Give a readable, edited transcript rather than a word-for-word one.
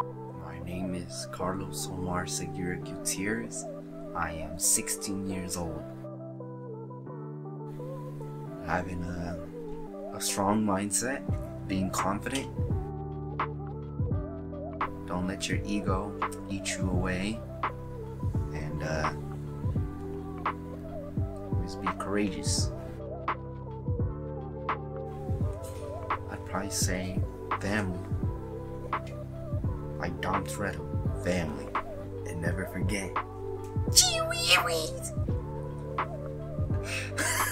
My name is Carlos Omar Segura Gutierrez. I am 16 years old. Having a strong mindset, being confident. Don't let your ego eat you away. And always be courageous. I'd probably say family. Like Don Toretto, family. And never forget, chiwiwis!